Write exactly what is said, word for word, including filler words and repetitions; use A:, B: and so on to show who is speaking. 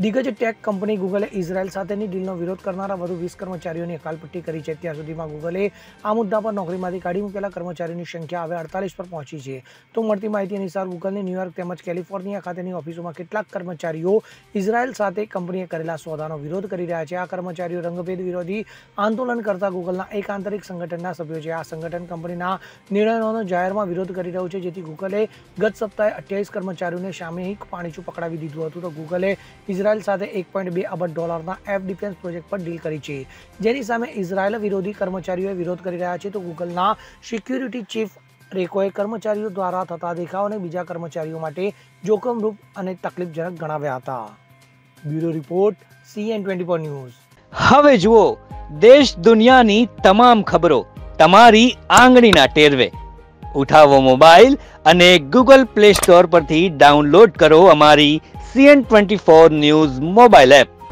A: દિગ્ગજ tech company ગૂગલે Israel સાથેની ડીલનો વિરોધ કરનારા વધુ વીસ કર્મચારીઓની હકાલપટ્ટી કરી છે. અત્યાર સુધીમાં ગૂગલે આ મુદ્દા પર નોકરીમાંથી કાઢી મૂકેલા કર્મચારીઓની સંખ્યા હવે અડતાલીસ પર પહોંચી છે. તો મળતી માહિતી અનુસાર ગૂગલની ન્યૂયોર્ક તેમજ કેલિફોર્નિયા ખાતેની ઓફિસોમાં કેટલાક કર્મચારીઓ ઇઝરાયલ સાથે કંપનીએ કરેલા સોદાનો વિરોધ કરી રહ્યા છે. આ કર્મચારીઓ રંગભેદ વિરોધી આંદોલન કરતા ગૂગલના એક આંતરિક સંગઠનના સભ્યો છે. આ સંગઠન કંપનીના નિર્ણયોનો જાહેરમાં વિરોધ કરી રહ્યું છે, જેથી ગૂગલે ગત સપ્તાહે અઠ્યાવીસ કર્મચારીઓને સામૂહિક પાણીચું પકડાવી દીધું હતું. તો ગૂગલે ઇઝરાયલ સાથે એક પોઈન્ટ બે અબજ ડોલરના એફ ડિફેન્સ પ્રોજેક્ટ પર ડીલ કરી છે, જેની સામે ઇઝરાયલ વિરોધી કર્મચારીઓએ વિરોધ કરી રહ્યા છે. તો ગૂગલના સિક્યુરિટી ચીફ રેકોએ કર્મચારીઓ દ્વારા થતા દેખાવને બીજા કર્મચારીઓ માટે જોખમરૂપ અને તકલીફજનક ગણાવ્યા હતા. Bureau report, CN twenty four news.
B: હવે જુઓ દેશ દુનિયાની તમામ ખબરો તમારી આંગળીના ટેરવે. ઉઠાવો મોબાઈલ અને ગૂગલ પ્લે સ્ટોર પરથી ડાઉનલોડ કરો અમારી CN twenty four news mobile app.